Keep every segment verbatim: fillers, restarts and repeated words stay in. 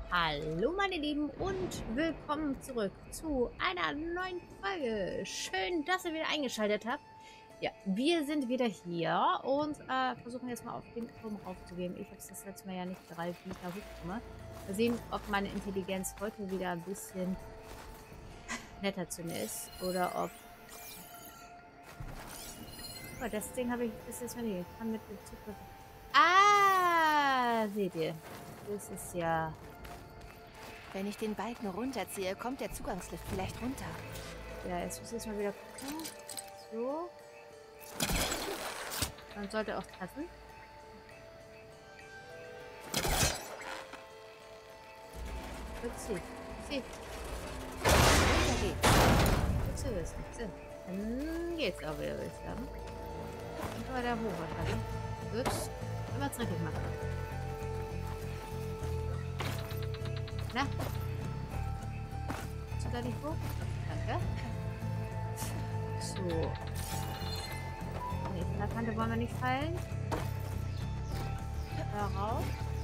Hallo meine Lieben und willkommen zurück zu einer neuen Folge. Schön, dass ihr wieder eingeschaltet habt. Ja, wir sind wieder hier und äh, versuchen jetzt mal auf den Turm raufzugehen. Ich habe es das letzte Mal ja nicht gereicht, wie ich da hochkomme. Mal sehen, ob meine Intelligenz heute wieder ein bisschen netter zu mir ist oder ob... Oh, das Ding habe ich bis jetzt noch nie. Ich kann mit dem Zugriff... Ah, seht ihr. Das ist ja... Wenn ich den Balken runterziehe, kommt der Zugangslift vielleicht runter. Ja, jetzt muss ich mal wieder gucken. So. Man sollte auch treffen. Gut, sie. Sie. Runter geht's. Gut zu wissen. So. Dann geht's auch wieder, würde ich sagen. Dann können wir da hoch wahrscheinlich. Gut. Wenn wir es richtig machen. Na? Kannst du da nicht hoch? Danke. So. Nee, von der Kante wollen wir nicht fallen. Darauf.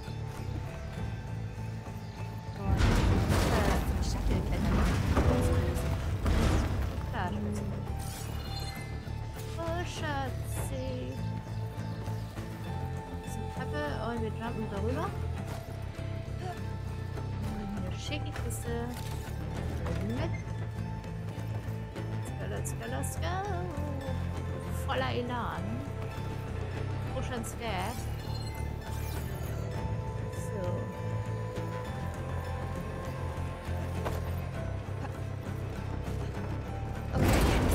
Und äh, Shuttle klettern. klar, Schatzi. Oh, Schatzi. Das ist eine Treppe und wir jumpen darüber. Eine schicke Kiste. Mit. Let's go, let's go, let's go. Voller Elan. Push and scared. So. Okay,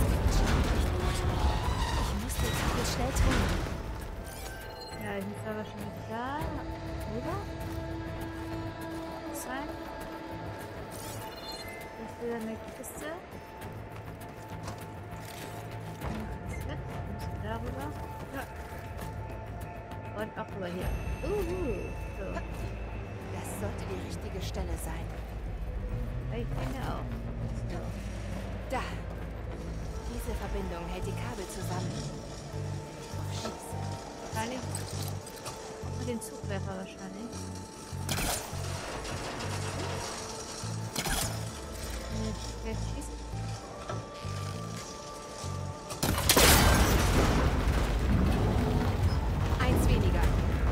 ich muss die Kabel schnell trennen. Ja, ich muss da wahrscheinlich da rüber sein. Ich will eine Kiste. Das mit. Ich muss darüber. Ja. Und auch rüber hier. Uhu. So. Das sollte die richtige Stelle sein. Ich denke auch. So. Da. Diese Verbindung hält die Kabel zusammen. Schießen. Wahrscheinlich. Mit den Zugwerfer wahrscheinlich. Nee, schießen. Eins weniger.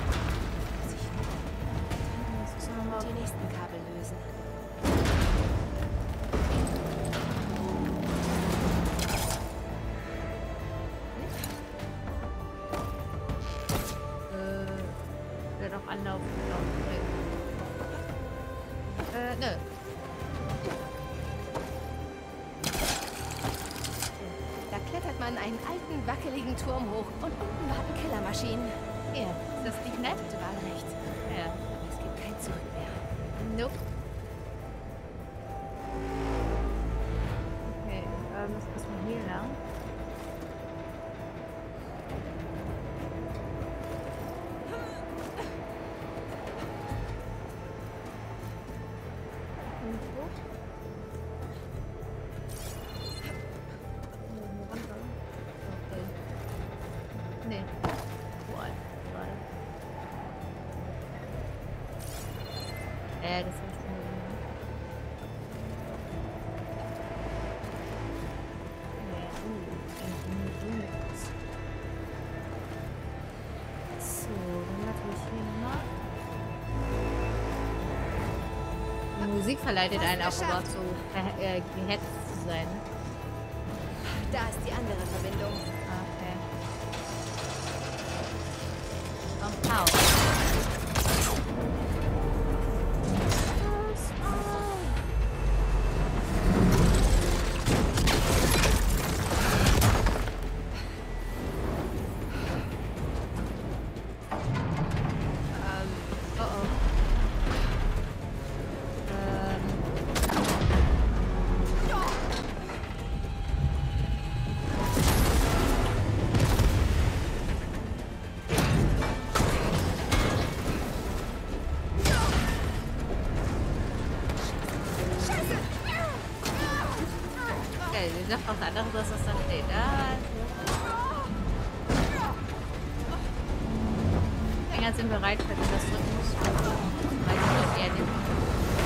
Das ist nochmal. Die nächsten Kabel lösen. Äh, wird auch anlaufen, glaube ich. Äh, nö. Da klettert man einen alten, wackeligen Turm hoch und unten warten Killermaschinen. Ja, ist das nicht nett? Du war recht. Ja. Aber es gibt kein Zurück mehr. Nope. Okay, ähm, das müssen wir hier lang. Und hoch. Hier runter. Okay. Nee. Boah, gerade. Äh, das ist schon gesehen. Nee, uh, ein Unix. So, dann natürlich hier nochmal. Die Musik verleitet einen auch überhaupt so verhe- äh, gehetzt zu sein. Ne? Da ist die andere Verbindung. Okay. Und au. Ähm, oh oh. Ähm. Okay, wie sagt was anderes, dass das da steht. Ah, Finger sind bereit, wenn du das drücken musst. Weiß ich eher nicht.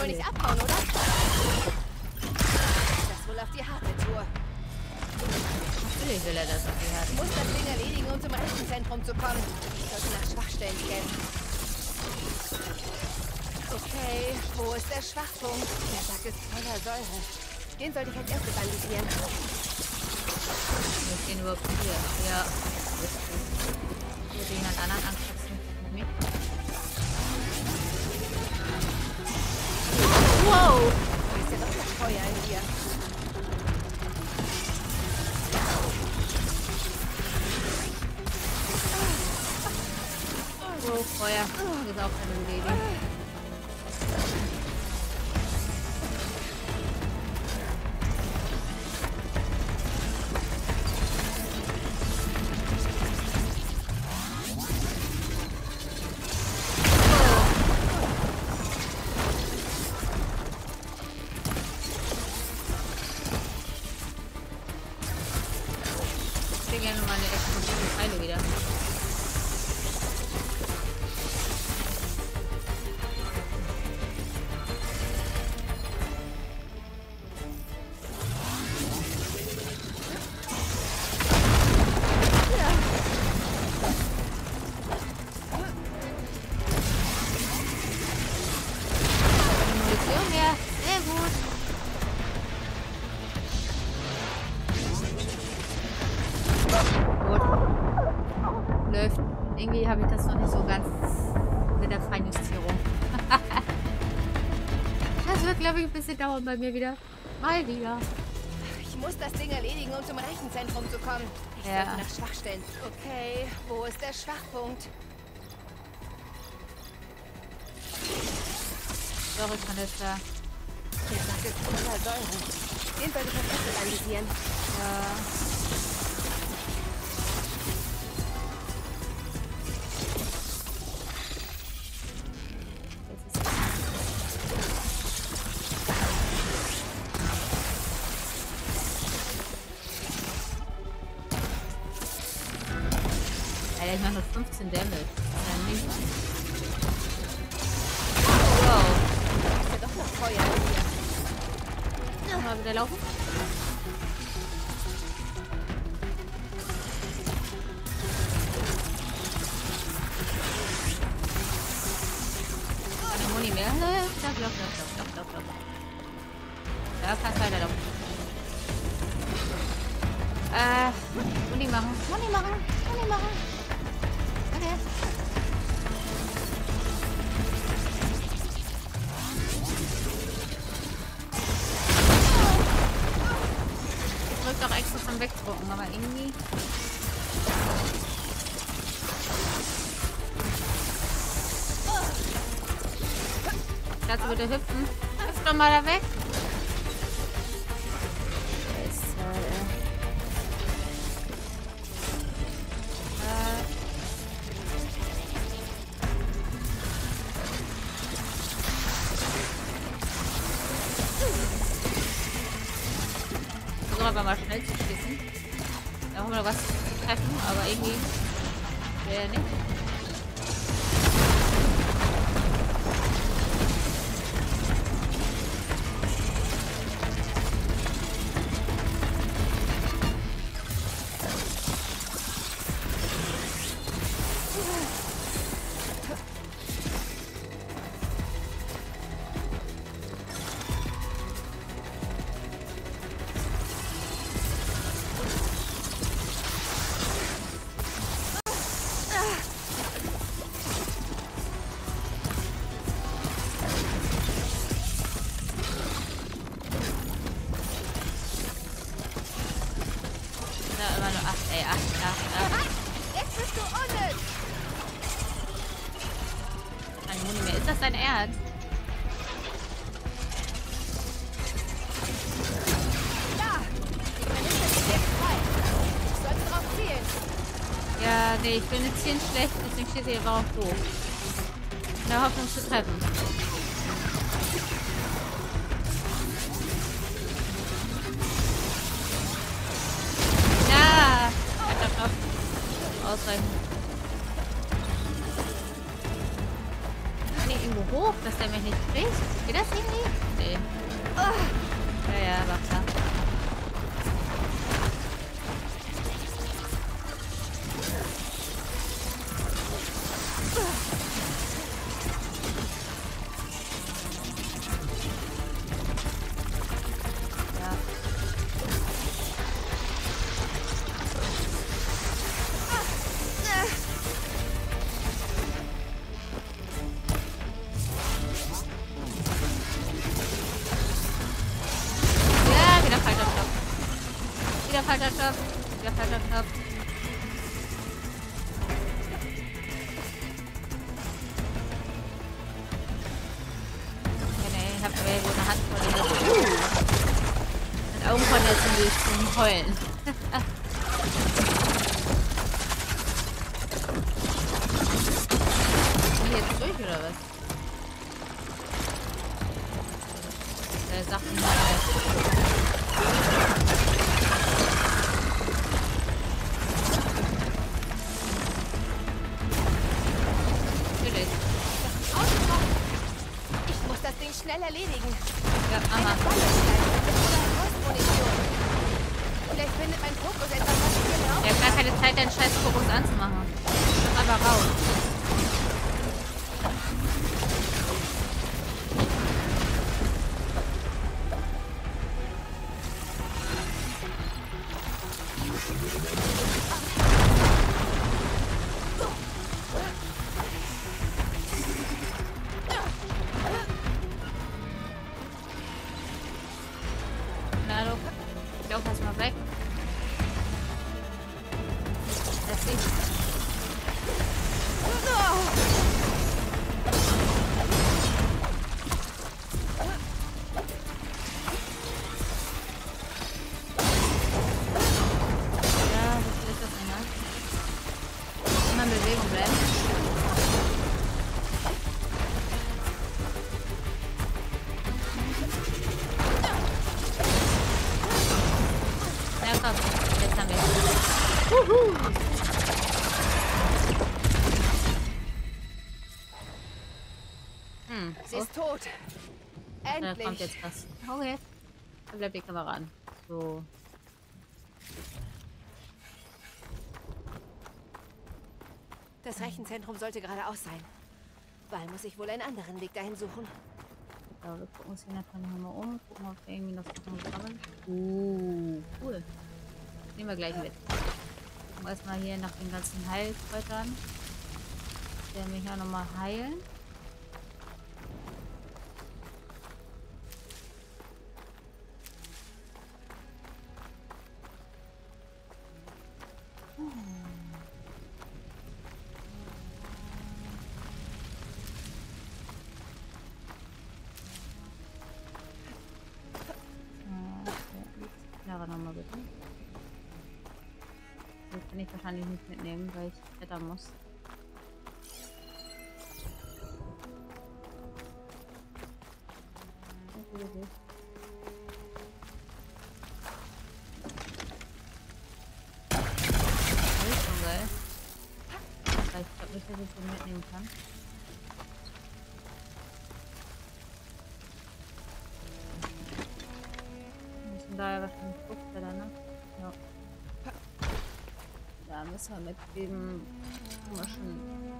wohl nicht abhauen, oder? Das wohl auf die harte Tour. Natürlich will er das auf die Harte. Ich muss das Ding erledigen, um zum Rechenzentrum zu kommen. Ich sollte nach Schwachstellen scannen. Okay, wo ist der Schwachpunkt? Der Sack ist voller Säure. Den sollte ich als erstes analysieren. Wir stehen überhaupt hier. Ja. Hier den anderen ankratzen. Mit. Wow! Da ist ja doch noch Feuer in dir. Oh, Feuer. Das ist auch keine gute Idee. Ich kriege gerne mal eine explosive Pfeile wieder. Munition mehr. Sehr gut. Gut. Läuft. Irgendwie habe ich das noch nicht so ganz mit der Feinjustierung. Das wird, glaube ich, ein bisschen dauern bei mir wieder. Mal wieder. Ich muss das Ding erledigen, um zum Rechenzentrum zu kommen. Ich Ja. sollte nach Schwachstellen. Okay, wo ist der Schwachpunkt? Sorry, Vanessa. Der Sack ist voller Säure. Den sollte ich als erstes analysieren. Ja. Alter, ich mache nur fünfzehn Damage. Ja, nicht. Wow. Da ist ja doch noch Feuer in dir. Mal wieder laufen. Keine Muni mehr. Stopp, stopp, stopp, stopp, stopp, stopp. Da kannst du weiter laufen. Äh, Muni machen. Muni machen. Muni machen. Okay. Ich drück doch extra zum Wegdrücken, aber irgendwie. Dazu bitte hüpfen. Hüpf doch mal da weg. Scheiße, ey. Äh. Ich versuche aber mal schnell zu schießen. Da haben wir noch was zu treffen, aber irgendwie will er nicht. Da immer nur acht, ey, acht, acht, acht. Jetzt bist du unten! Keine Muni mehr. Ist das dein Ernst? Da! Die Kanister ist jetzt frei. Ich sollte drauf zielen. Ja, nee, ich bin jetzt ziehen schlecht, deswegen steht sie hier drauf hoch. In der Hoffnung zu treffen. Ja! Stopp, stopp, stopp. Ausreichen. Kann ich irgendwo hoch, dass der mich nicht kriegt. Geht das irgendwie? Nee. Oh. Ja, ja, war klar. Falscher Stopp. Wieder falscher Stopp. Okay, nee, ich hab mir so eine Hand vor den Mit Augen von der Zunge zum Heulen. Sind die jetzt durch oder was? Der sagt nicht mal. Schnell erledigen. Ja, Mama. Vielleicht findet mein Fokus etwas, was ich genau. Er hat gar keine Zeit, deinen scheiß Fokus anzumachen. Komm einfach raus. Lauf erstmal weg. Das ist. Ja, wie viel ist das denn, ne? Immer in Bewegung bleiben. Jetzt haben wir es. Wuhu. Hm. Sie ist tot. Endlich. Da kommt jetzt was. Okay. Da bleibt die Kamera an. So. Das Rechenzentrum sollte geradeaus sein. Val muss ich wohl einen anderen Weg dahin suchen. So, wir gucken uns hier natürlich nochmal um. Gucken, ob wir irgendwie noch Sachen bekommen. Uh, cool. Nehmen wir gleich mit. Gucken wir erstmal hier nach den ganzen Heilkräutern. Der mich ja nochmal heilen. Nochmal bitte. Das kann ich wahrscheinlich nicht mitnehmen, weil ich klettern muss. Das ist schon geil. Aber ich glaube nicht, dass ich den mitnehmen kann. Da ja wahrscheinlich Fruchtfelder, ne? Ja. Da müssen wir mit dem komischen.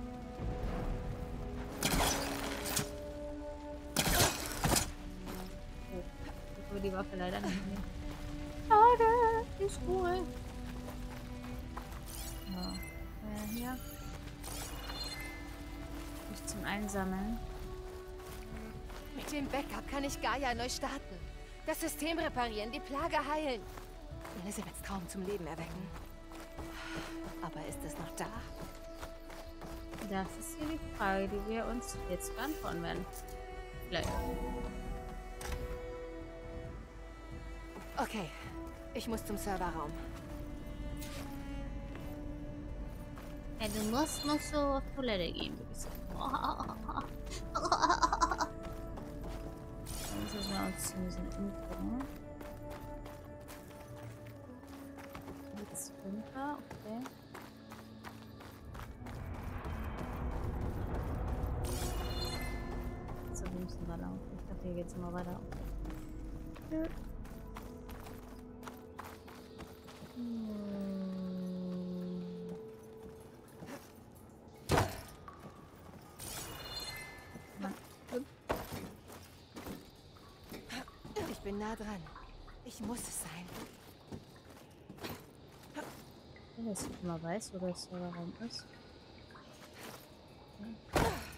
Oh, ich will die Waffe leider nicht nehmen. Schade, die ist cool. Ja. Äh, hier. Nicht zum Einsammeln. Mit dem Backup kann ich Gaia neu starten. Das System reparieren, die Plage heilen. Elizabeths Traum zum Leben erwecken. Aber ist es noch da? Das ist hier die Frage, die wir uns jetzt beantworten werden. Vielleicht. Okay, ich muss zum Serverraum. Ja, du musst noch so auf Toilette gehen, würde ich sagen. Dann müssen wir uns ein bisschen umgucken. Jetzt runter, okay. So, wir müssen müssen wir lang. Ich dachte, hier geht's immer weiter. Ja. Ich bin nah dran. Ich muss es sein. Ja, dass ich immer weiß, wo der Serverraum ist. Okay.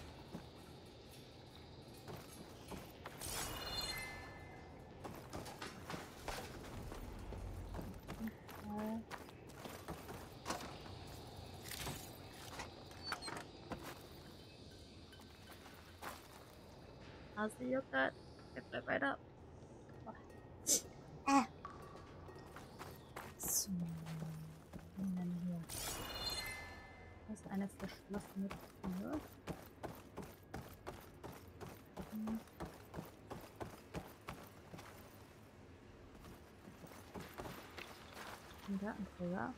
Also, Joghurt. Ich bleib weiter. Ah. So. Und dann hier. Das ist eine verschlossene Tür. Hm. Ein Datenträger.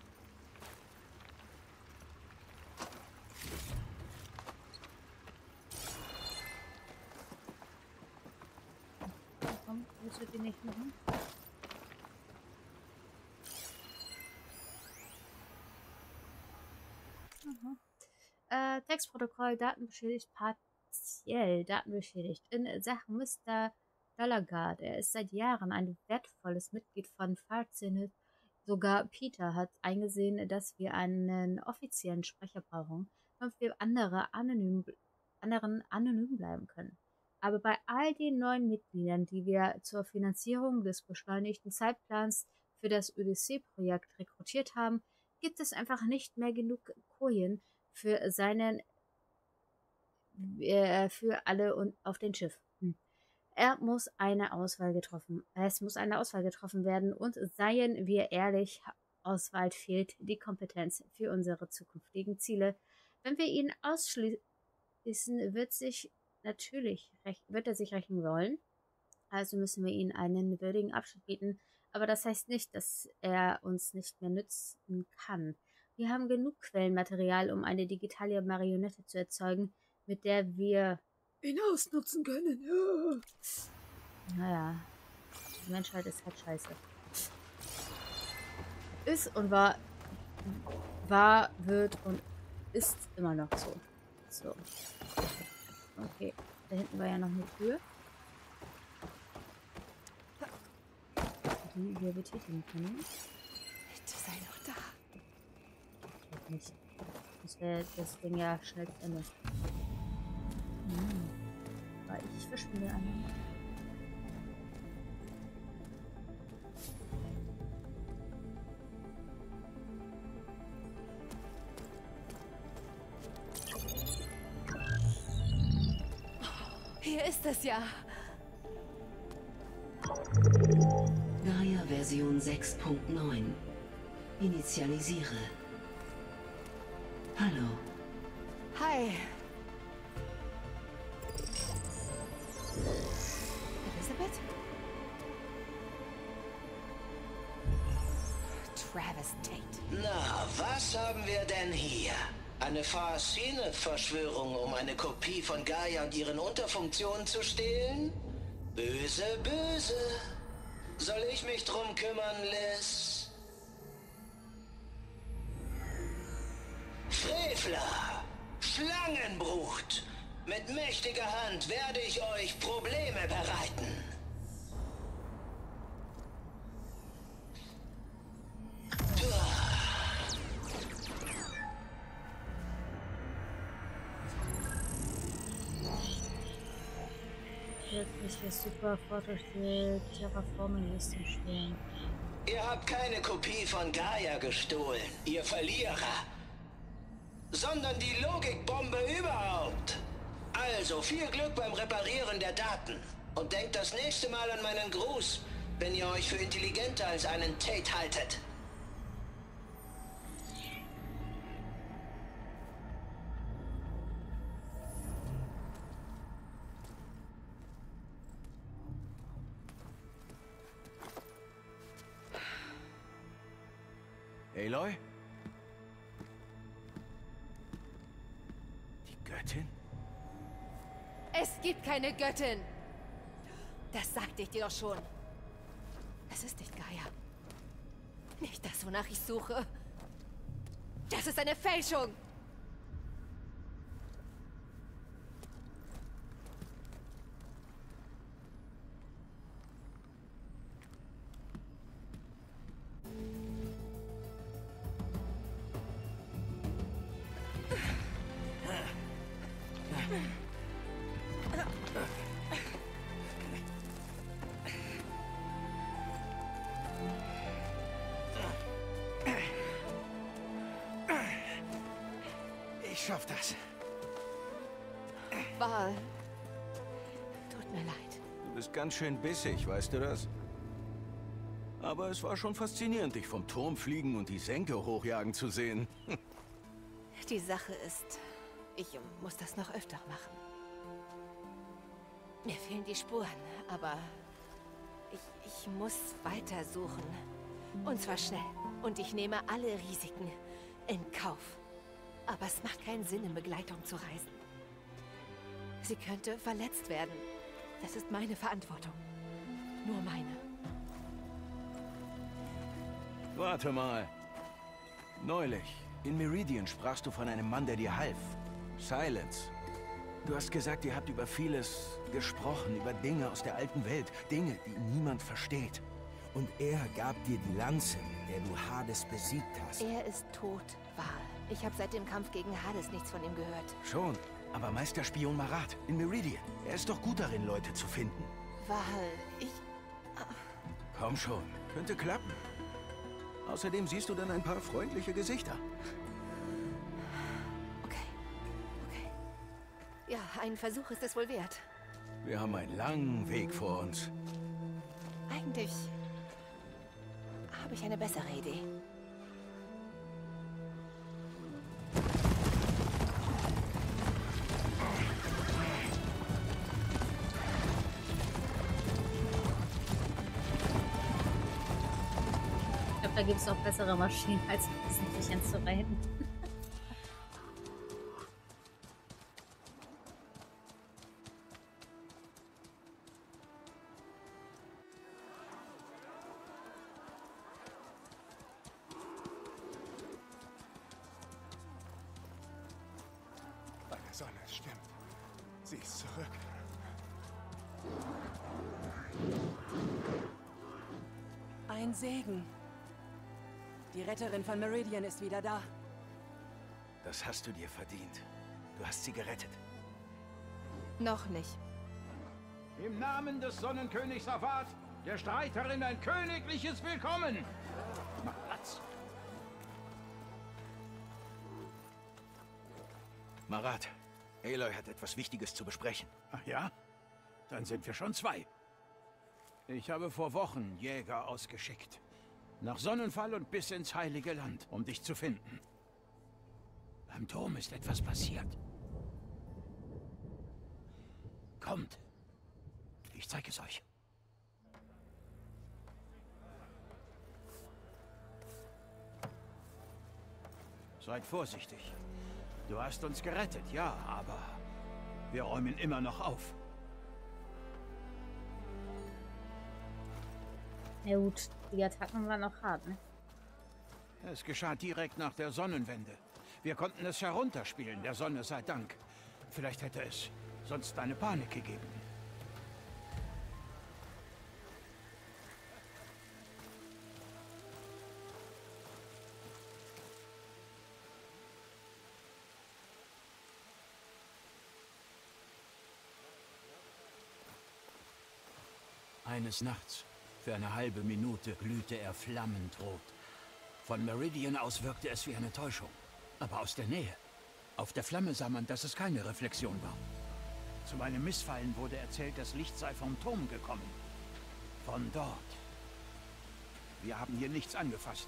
Komm, willst du die nicht machen? Aha. Äh, Textprotokoll, Daten beschädigt, partiell Daten beschädigt. In Sachen Mister Gallagher, er ist seit Jahren ein wertvolles Mitglied von Farzenit. Sogar Peter hat eingesehen, dass wir einen offiziellen Sprecher brauchen, damit wir andere anonym, anderen anonym bleiben können. Aber bei all den neuen Mitgliedern, die wir zur Finanzierung des beschleunigten Zeitplans für das Odyssee-Projekt rekrutiert haben, gibt es einfach nicht mehr genug Kojen für seinen äh, für alle und auf dem Schiff. Hm. Er muss eine Auswahl getroffen. Es muss eine Auswahl getroffen werden und seien wir ehrlich, Auswahl fehlt die Kompetenz für unsere zukünftigen Ziele. Wenn wir ihn ausschließen, wird sich natürlich wird er sich rächen wollen. Also müssen wir ihm einen würdigen Abschied bieten. Aber das heißt nicht, dass er uns nicht mehr nützen kann. Wir haben genug Quellenmaterial, um eine digitale Marionette zu erzeugen, mit der wir ihn ausnutzen können. Ja. Naja, die Menschheit ist halt scheiße. Ist und war, war, wird und ist immer noch so. So. Okay, da hinten war ja noch eine Tür. Die wir betätigen können. Bitte sei noch da. Ich weiß nicht. Das wäre das Ding ja schnell zu Ende. Hm. Aber ich verschwinde einmal. Hier ist es ja. Gaia-Version sechs Punkt neun. Initialisiere. Hallo. Hi. Elisabeth? Travis Tate. Na, was haben wir denn hier? Eine Farcine-Verschwörung, um eine Kopie von Gaia und ihren Unterfunktionen zu stehlen? Böse, böse. Soll ich mich drum kümmern, Liz? Frevler! Schlangenbrut! Mit mächtiger Hand werde ich euch Probleme bereiten. Plötzlich ist super fort durch die Terraforming-Liste stehen. Ihr habt keine Kopie von Gaia gestohlen, ihr Verlierer. Sondern die Logikbombe überhaupt. Also viel Glück beim Reparieren der Daten. Und denkt das nächste Mal an meinen Gruß, wenn ihr euch für intelligenter als einen Tate haltet. Aloy? Die Göttin? Es Es gibt keine Göttin. Das sagte ich dir doch schon. Es ist nicht Gaia. Nicht das, wonach ich suche. Das ist eine Fälschung. Ich schaff das. Val. Tut mir leid. Du bist ganz schön bissig, weißt du das? Aber es war schon faszinierend, dich vom Turm fliegen und die Senke hochjagen zu sehen. Die Sache ist, ich muss das noch öfter machen. Mir fehlen die Spuren, aber ich, ich muss weitersuchen. Und zwar schnell. Und ich nehme alle Risiken in Kauf. Aber es macht keinen Sinn, in Begleitung zu reisen. Sie könnte verletzt werden. Das ist meine Verantwortung. Nur meine. Warte mal. Neulich, in Meridian sprachst du von einem Mann, der dir half. Silence. Du hast gesagt, ihr habt über vieles gesprochen, über Dinge aus der alten Welt. Dinge, die niemand versteht. Und er gab dir die Lanze, mit der du Hades besiegt hast. Er ist tot, Val. Ich habe seit dem Kampf gegen Hades nichts von ihm gehört. Schon, aber Meisterspion Marat in Meridian. Er ist doch gut darin, Leute zu finden. Val, ich... Komm schon, könnte klappen. Außerdem siehst du dann ein paar freundliche Gesichter. Okay, okay. Ja, ein Versuch ist es wohl wert. Wir haben einen langen Weg vor uns. Eigentlich habe ich eine bessere Idee. Ich glaube, da gibt es auch bessere Maschinen, als mit diesen Viechern zu reiten. Meine Sonne, es stimmt. Sie ist zurück. Ein Segen. Die Retterin von Meridian ist wieder da. Das hast du dir verdient. Du hast sie gerettet. Noch nicht. Im Namen des Sonnenkönigs Safat, der Streiterin, ein königliches Willkommen. Mach Platz. Marat, Aloy hat etwas Wichtiges zu besprechen. Ach ja? Dann sind wir schon zwei. Ich habe vor Wochen Jäger ausgeschickt. Nach Sonnenfall und bis ins Heilige Land, um dich zu finden. Beim Turm ist etwas passiert. Kommt. Ich zeige es euch. Seid vorsichtig. Du hast uns gerettet, ja, aber wir räumen immer noch auf. Na gut, die Attacken waren noch hart, ne? Es geschah direkt nach der Sonnenwende. Wir konnten es herunterspielen, der Sonne sei Dank. Vielleicht hätte es sonst eine Panik gegeben. Eines Nachts, für eine halbe Minute, glühte er flammend rot. Von Meridian aus wirkte es wie eine Täuschung. Aber aus der Nähe. Auf der Flamme sah man, dass es keine Reflexion war. Zu meinem Missfallen wurde erzählt, das Licht sei vom Turm gekommen. Von dort. Wir haben hier nichts angefasst.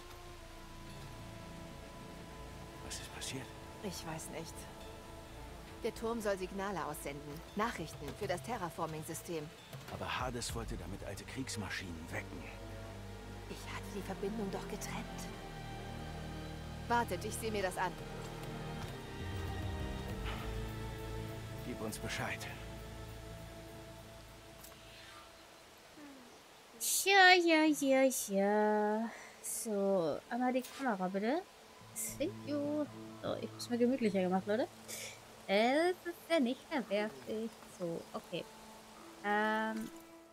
Was ist passiert? Ich weiß nicht. Der Turm soll Signale aussenden. Nachrichten für das Terraforming-System. Aber Hades wollte damit alte Kriegsmaschinen wecken. Ich hatte die Verbindung doch getrennt. Wartet, ich sehe mir das an. Gib uns Bescheid. Ja, ja, ja, ja. So, einmal die Kamera bitte. Thank you. So, ich hab's mir gemütlicher gemacht, Leute. Es ist ja nicht mehr werfig. So, okay. Ähm.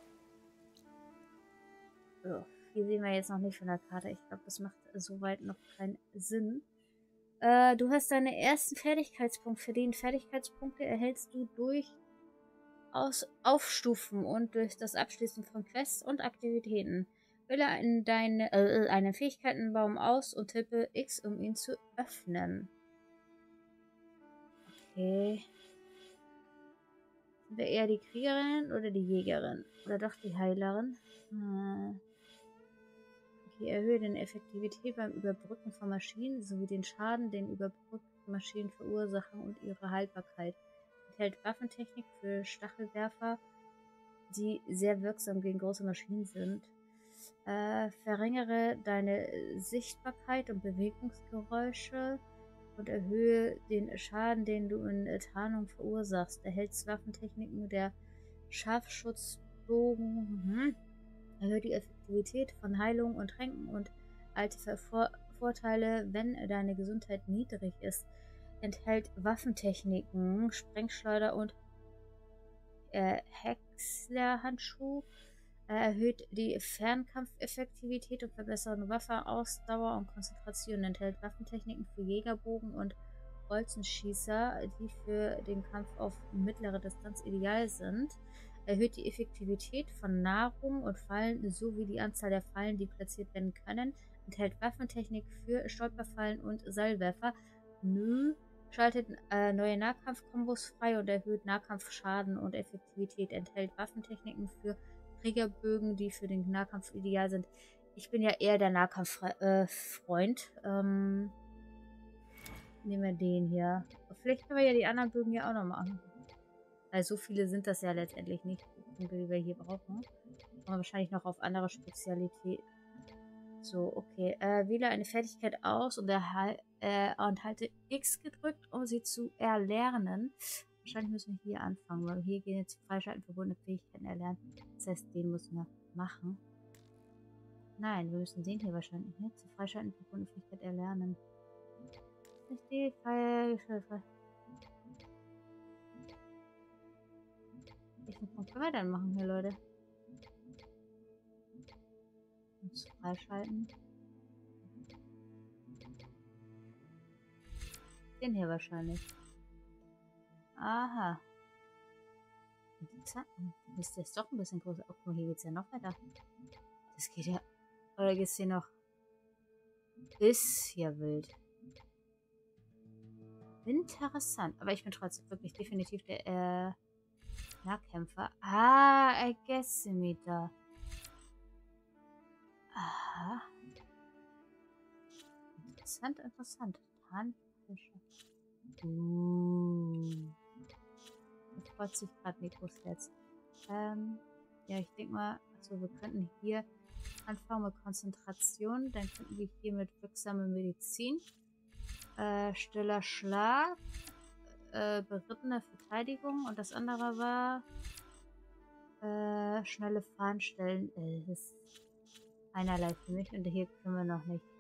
So, hier sehen wir jetzt noch nicht von der Karte. Ich glaube, das macht soweit noch keinen Sinn. Äh, du hast deine ersten Fertigkeitspunkte verdient. Fertigkeitspunkte erhältst du durch aus Aufstufen und durch das Abschließen von Quests und Aktivitäten. Wähle in deine, äh, einen Fähigkeitenbaum aus und tippe X, um ihn zu öffnen. Okay. Sind wir eher die Kriegerin oder die Jägerin? Oder doch die Heilerin? Hm. Okay, erhöhe den Effektivität beim Überbrücken von Maschinen sowie den Schaden, den überbrückte Maschinen verursachen und ihre Haltbarkeit. Enthält Waffentechnik für Stachelwerfer, die sehr wirksam gegen große Maschinen sind. Äh, verringere deine Sichtbarkeit und Bewegungsgeräusche und erhöhe den Schaden, den du in Tarnung verursachst. Erhältst Waffentechniken der Scharfschutzbogen. Mhm. Erhöht die Effektivität von Heilung und Tränken und alte Vor Vorteile, wenn deine Gesundheit niedrig ist. Enthält Waffentechniken, Sprengschleuder und äh, Häckslerhandschuh. Er erhöht die Fernkampfeffektivität und verbessert Waffenausdauer und Konzentration. Enthält Waffentechniken für Jägerbogen und Bolzenschießer, die für den Kampf auf mittlere Distanz ideal sind. Erhöht die Effektivität von Nahrung und Fallen sowie die Anzahl der Fallen, die platziert werden können. Enthält Waffentechnik für Stolperfallen und Seilwerfer. Nö. Schaltet äh, neue Nahkampfkombos frei und erhöht Nahkampfschaden und Effektivität. Enthält Waffentechniken für Trägerbögen, die für den Nahkampf ideal sind. Ich bin ja eher der Nahkampffreund. Äh, ähm, nehmen wir den hier. Vielleicht können wir ja die anderen Bögen ja auch noch machen. Weil so viele sind das ja letztendlich nicht, die wir hier brauchen. Aber wahrscheinlich noch auf andere Spezialitäten. So, okay. Äh, wähle eine Fertigkeit aus und, erhal äh, und halte X gedrückt, um sie zu erlernen. Wahrscheinlich müssen wir hier anfangen, weil hier gehen jetzt Freischalten verbundene Fähigkeiten erlernen. Das heißt, den müssen wir machen. Nein, wir müssen den hier wahrscheinlich nicht. Zu Freischalten verbundene Fähigkeit erlernen. Nicht die Freischalten. Welchen Punkt können wir dann machen hier, Leute? Uns freischalten. Den hier wahrscheinlich. Aha. Interessant. Ist das doch ein bisschen größer. Oh, guck mal, hier geht's ja noch weiter. Das geht ja. Oder geht's hier noch? Ist hier wild. Interessant. Aber ich bin trotzdem wirklich definitiv der äh, Nahkämpfer. Ah, I guess me da. Aha. Interessant, interessant. Tarnfische. Uh. Da freut sich gerade Nikos Herz. Ähm, ja, ich denke mal, also wir könnten hier anfangen mit Konzentration. Dann könnten wir hier mit wirksamer Medizin. Äh, stiller Schlag. Äh, berittene Verteidigung. Und das andere war äh, schnelle Fahnenstellen. Äh, das ist einerlei für mich. Und hier können wir noch nicht.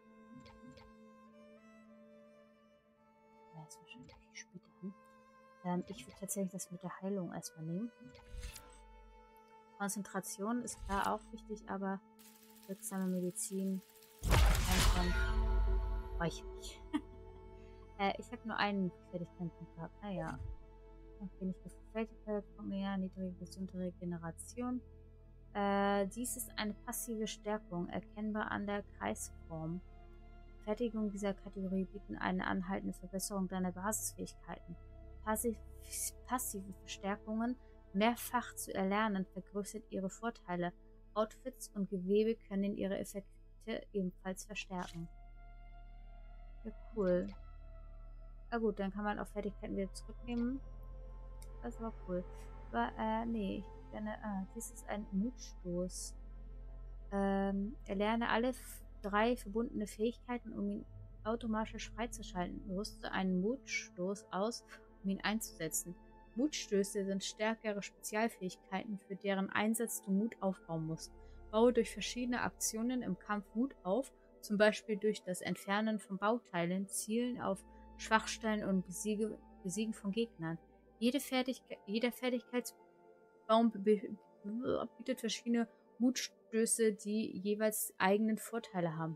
Ja, ist wahrscheinlich viel später an. Ähm, ich würde tatsächlich das mit der Heilung erstmal nehmen. Konzentration ist klar auch wichtig, aber wirksame Medizin einfach räuchig. äh, ich habe nur einen Fertigkeitspunkt gehabt. Naja. Okay, nicht für Fertigkeitspunkte, ja, niedrige gesunde Regeneration. Äh, dies ist eine passive Stärkung, erkennbar an der Kreisform. Fertigung dieser Kategorie bieten eine anhaltende Verbesserung deiner Basisfähigkeiten. Passiv, passive Verstärkungen mehrfach zu erlernen vergrößert ihre Vorteile. Outfits und Gewebe können ihre Effekte ebenfalls verstärken. Ja, cool. Na gut, dann kann man auch Fertigkeiten wieder zurücknehmen. Das war cool. Aber, äh, nee, ich gerne, ah, dies ist ein Mutstoß. Ähm, erlerne alle drei verbundene Fähigkeiten, um ihn automatisch freizuschalten. Rüste einen Mutstoß aus, um ihn einzusetzen. Mutstöße sind stärkere Spezialfähigkeiten, für deren Einsatz du Mut aufbauen musst. Baue durch verschiedene Aktionen im Kampf Mut auf, zum Beispiel durch das Entfernen von Bauteilen, Zielen auf Schwachstellen und Besiege, Besiegen von Gegnern. Jede Fertigkeit, jeder Fertigkeitsbaum bietet verschiedene Mutstöße, die jeweils eigenen Vorteile haben.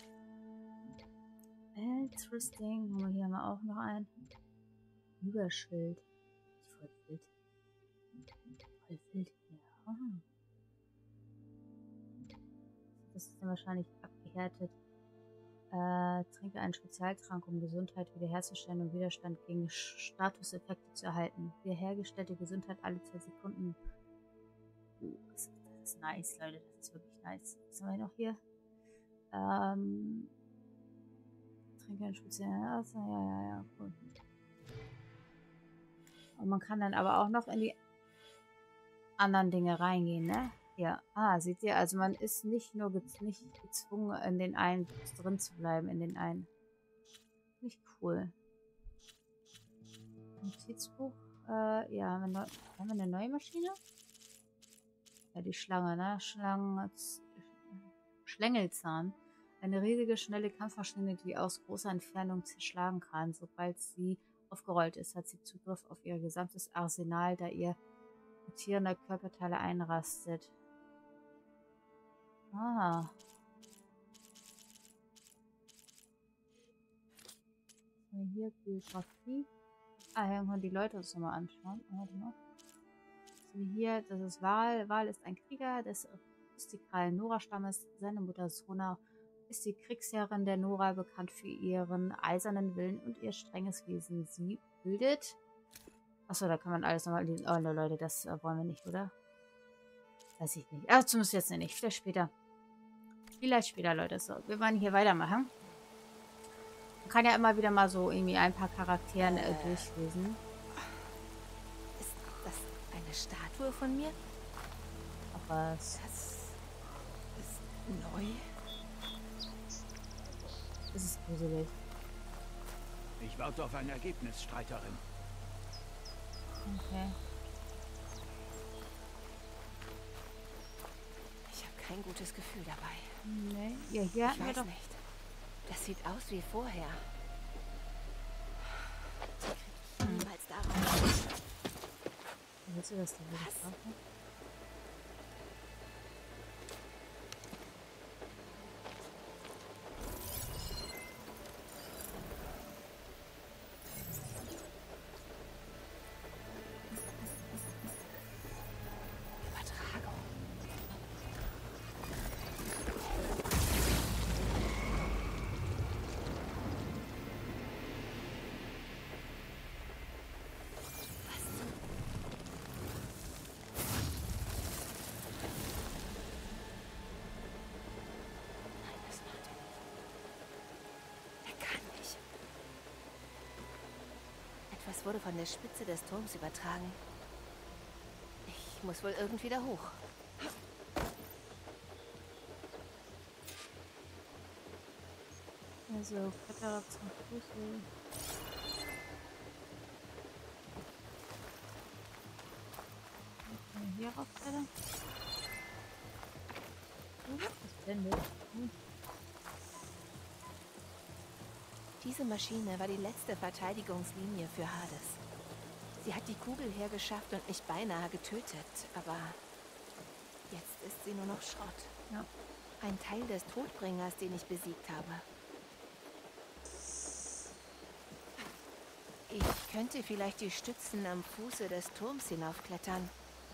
Interesting. Haben wir hier mal auch noch ein Überschild. Voll wild. Voll wild hier. Oh. Das ist dann wahrscheinlich abgehärtet. Äh, trinke einen Spezialtrank, um Gesundheit wiederherzustellen und Widerstand gegen Statuseffekte zu erhalten. Wiederhergestellte Gesundheit alle zwei Sekunden. Uh, das, das ist nice, Leute. Das ist wirklich nice. Was haben wir noch hier? Ähm, trinke einen speziellen... Also, ja, ja, ja, cool. Und man kann dann aber auch noch in die anderen Dinge reingehen, ne? Ja, ah, seht ihr, also man ist nicht nur gez nicht gezwungen, in den einen drin zu bleiben, in den einen. Nicht cool. Notizbuch, äh, ja, haben wir, neu haben wir eine neue Maschine? Ja, die Schlange, ne? Schlangen, Schlängelzahn. Eine riesige, schnelle Kampfmaschine, die aus großer Entfernung zerschlagen kann. Sobald sie aufgerollt ist, hat sie Zugriff auf ihr gesamtes Arsenal, da ihr rotierender Körperteile einrastet. Ah. Hier Biografie. Ah, hier können wir die Leute uns nochmal anschauen. Warte mal. So, hier, das ist Val. Val ist ein Krieger des rustikralen Nora-Stammes. Seine Mutter Sona ist die Kriegsherrin der Nora, bekannt für ihren eisernen Willen und ihr strenges Wesen. Sie bildet... Achso, da kann man alles nochmal lesen. Oh, ne, Leute, das äh, wollen wir nicht, oder? Weiß ich nicht. Ach, zumindest jetzt nicht. Vielleicht später. Vielleicht später, Leute. So, wir wollen hier weitermachen. Man kann ja immer wieder mal so irgendwie ein paar Charakteren äh, durchlesen. Ist das eine Statue von mir? Ach was. Das ist neu. Das ist gruselig. Ich warte auf ein Ergebnis, Streiterin. Okay. Ich habe kein gutes Gefühl dabei. Nee. Ja, hier hatten ich wir weiß doch... nicht. Das sieht aus wie vorher. Die krieg ich niemals darauf. Willst du das denn wieder kaufen? Es wurde von der Spitze des Turms übertragen. Ich muss wohl irgendwie da hoch. Also, Kletterer zum Fuße. Hier raufklettern. Was ist denn das? Hm. Diese Maschine war die letzte Verteidigungslinie für Hades. Sie hat die Kugel hergeschafft und mich beinahe getötet, aber jetzt ist sie nur noch Schrott. Ja. Ein Teil des Todbringers, den ich besiegt habe. Ich könnte vielleicht die Stützen am Fuße des Turms hinaufklettern.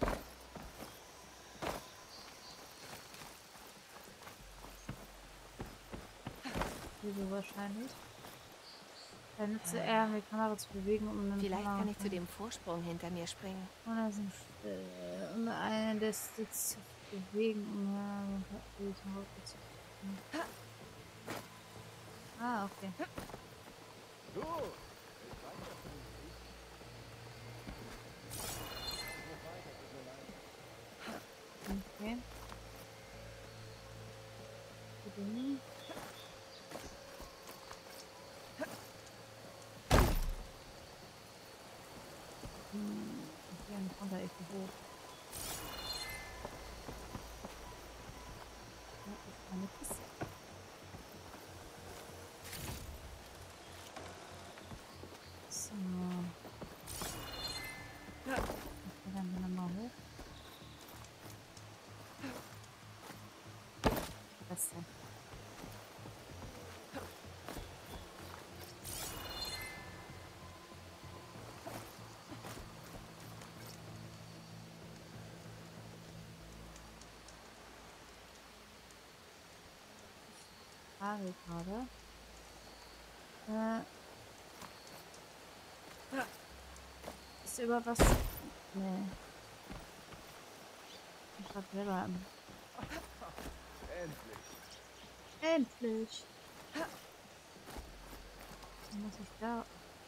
Wieso wahrscheinlich? Dann nutze er, um die Kamera zu bewegen, um dann Vielleicht kann ich zu dem Vorsprung hinter mir springen. Oder so, äh, um einen des Sitz zu bewegen, um ja, zu Ah, okay. Okay. Hm, hier kommt er echt hoch. Beste. Frage gerade. Äh, ist über was? Nee. Ich hab selber. Endlich. Endlich. Dann muss ich da.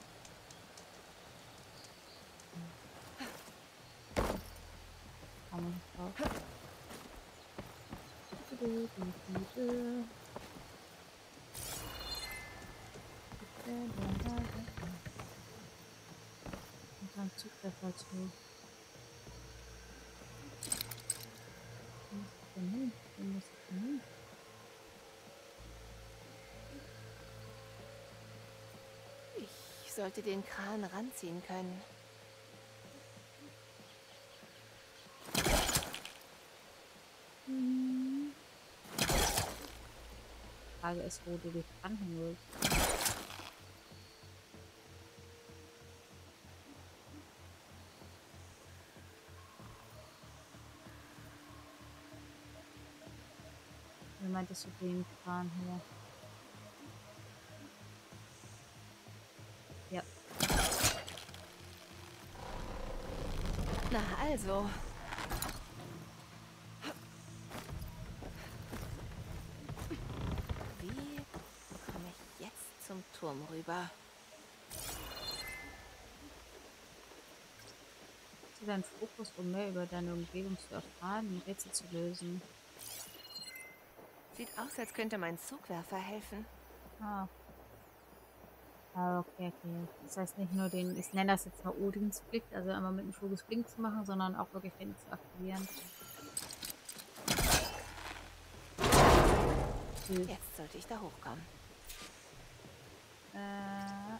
Komm ich drauf. Und dann Zugtreffer zu. Wo muss ich denn hin? Wo muss ich denn hin? Ich sollte den Kran ranziehen können. Hm. Die Frage ist, wo du dich dranhängen willst. Wie meintest du den Kran hier? Ja. Na also. Wie komme ich jetzt zum Turm rüber? Zieh deinen Fokus, um mehr über deine Umgebung zu erfahren und Rätsel zu lösen. Sieht aus, als könnte mein Zugwerfer helfen. Ah. Ah, okay, okay. Das heißt nicht nur den, ich nenne das jetzt mal Odins Blick, also einmal mit dem Fokus Blink zu machen, sondern auch wirklich den zu aktivieren. Hm. Jetzt sollte ich da hochkommen. Äh.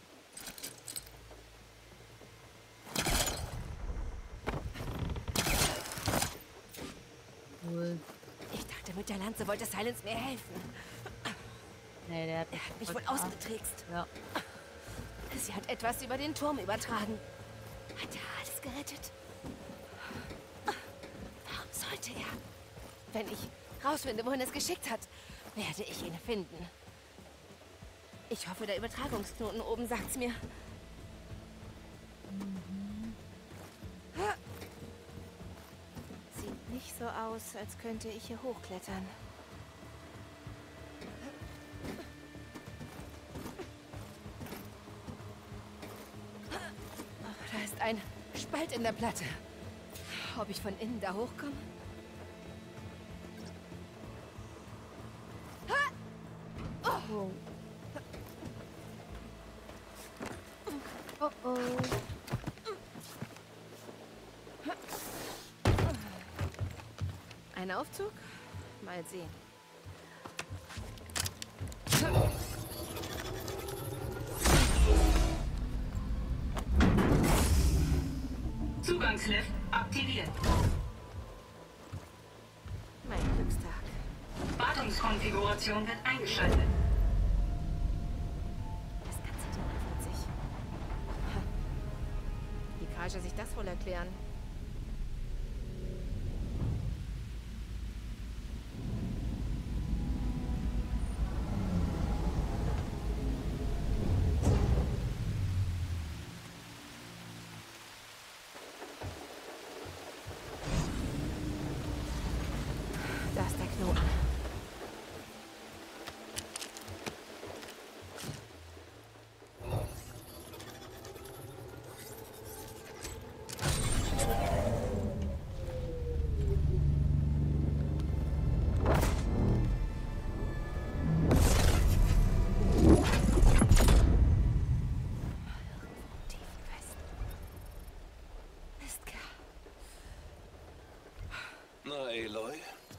Cool. Ich dachte, mit der Lanze wollte Silence mir helfen. Nee, der hat, Er hat mich wohl ausgetrickst. Ja. Sie hat etwas über den Turm übertragen. Hat er alles gerettet? Warum sollte er? Wenn ich rausfinde, wohin es geschickt hat, werde ich ihn finden. Ich hoffe, der Übertragungsknoten oben sagt's mir. Mhm. Sieht nicht so aus, als könnte ich hier hochklettern. Da ist ein Spalt in der Platte. Ob ich von innen da hochkomme? Oh. Oh oh. Ein Aufzug? Mal sehen. Zugangslift aktiviert. Mein Glückstag. Wartungskonfiguration wird eingeschaltet. Das ganze Ding öffnet sich. Wie kann er sich das wohl erklären? Da ist der Knoten. Na, Aloy?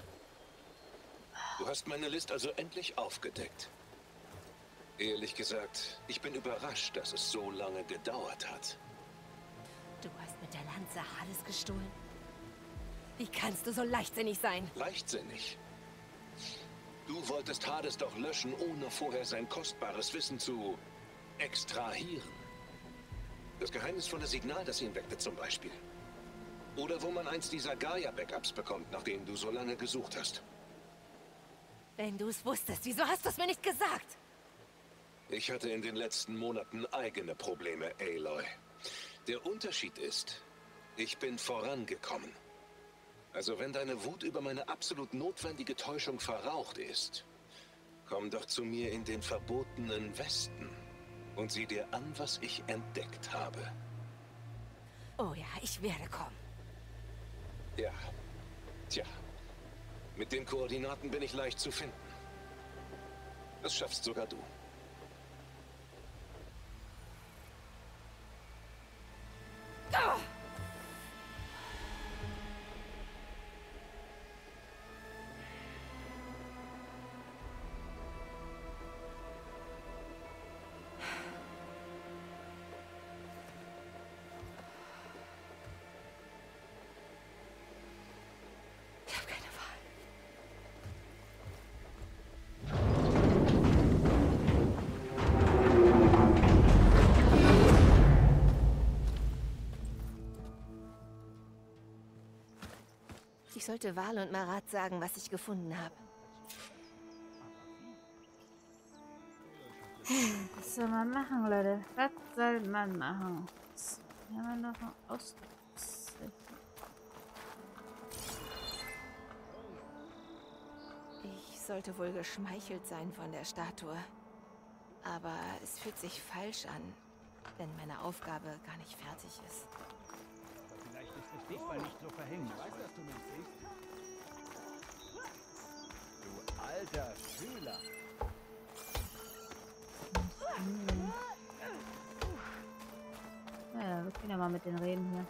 Du hast meine List also endlich aufgedeckt. Ehrlich gesagt, ich bin überrascht, dass es so lange gedauert hat. Du hast mit der Lanze alles gestohlen. Wie kannst du so leichtsinnig sein? Leichtsinnig? Du wolltest Hades doch löschen, ohne vorher sein kostbares Wissen zu extrahieren. Das geheimnisvolle Signal, das ihn weckte zum Beispiel. Oder wo man eins dieser Gaia-Backups bekommt, nach denen du so lange gesucht hast. Wenn du es wusstest, wieso hast du es mir nicht gesagt? Ich hatte in den letzten Monaten eigene Probleme, Aloy. Der Unterschied ist, ich bin vorangekommen. Also wenn deine Wut über meine absolut notwendige Täuschung verraucht ist, komm doch zu mir in den verbotenen Westen und sieh dir an, was ich entdeckt habe. Oh ja, ich werde kommen. Ja, tja. Mit den Koordinaten bin ich leicht zu finden. Das schaffst sogar du. Oh! Ich sollte Val und Marat sagen, was ich gefunden habe. Was soll man machen, Leute? Was soll man machen? Wir haben noch einen Ausdruck. Ich sollte wohl geschmeichelt sein von der Statue. Aber es fühlt sich falsch an, wenn meine Aufgabe gar nicht fertig ist. Vielleicht ist es diesmal nicht so verhängnisvoll. Weißt du, dass du mich siehst? Du alter Schüler. Hm. Ja, wir können ja mal mit denen reden hier.